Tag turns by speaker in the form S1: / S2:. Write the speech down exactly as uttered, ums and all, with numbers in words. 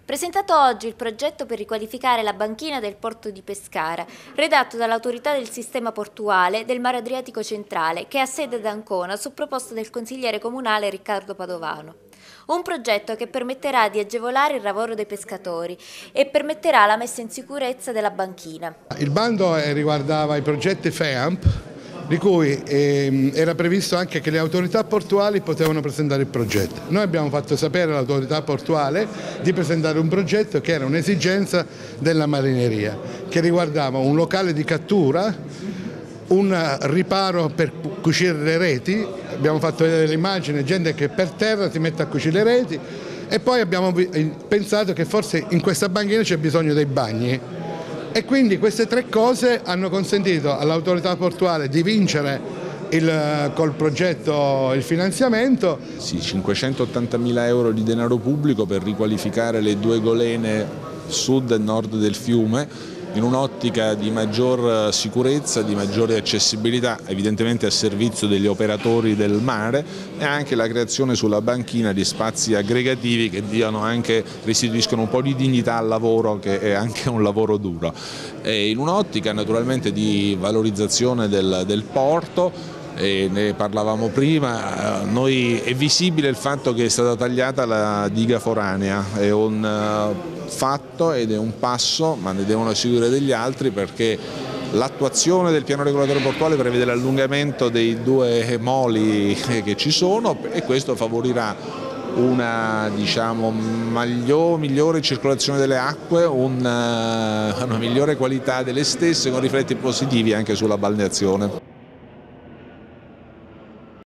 S1: Presentato oggi il progetto per riqualificare la banchina del porto di Pescara, redatto dall'autorità del sistema portuale del Mare Adriatico Centrale, che ha sede ad Ancona su proposta del consigliere comunale Riccardo Padovano. Un progetto che permetterà di agevolare il lavoro dei pescatori e permetterà la messa in sicurezza della banchina.
S2: Il bando riguardava i progetti FEAMP, di cui ehm, era previsto anche che le autorità portuali potevano presentare il progetto. Noi abbiamo fatto sapere all'autorità portuale di presentare un progetto che era un'esigenza della marineria, che riguardava un locale di cattura, un riparo per cucire le reti, abbiamo fatto vedere l'immagine, gente che per terra si mette a cucire le reti, e poi abbiamo pensato che forse in questa banchina c'è bisogno dei bagni. E quindi queste tre cose hanno consentito all'autorità portuale di vincere il, col progetto il finanziamento.
S3: Sì, cinquecentottantamila euro di denaro pubblico per riqualificare le due golene sud e nord del fiume in un'ottica di maggior sicurezza, di maggiore accessibilità, evidentemente a servizio degli operatori del mare, e anche la creazione sulla banchina di spazi aggregativi che diano anche, restituiscono un po' di dignità al lavoro, che è anche un lavoro duro. E in un'ottica naturalmente di valorizzazione del, del porto. E ne parlavamo prima, noi è visibile il fatto che è stata tagliata la diga foranea, è un fatto ed è un passo, ma ne devono seguire degli altri, perché l'attuazione del piano regolatore portuale prevede l'allungamento dei due moli che ci sono, e questo favorirà una, diciamo, migliore circolazione delle acque, una, una migliore qualità delle stesse, con riflessi positivi anche sulla balneazione.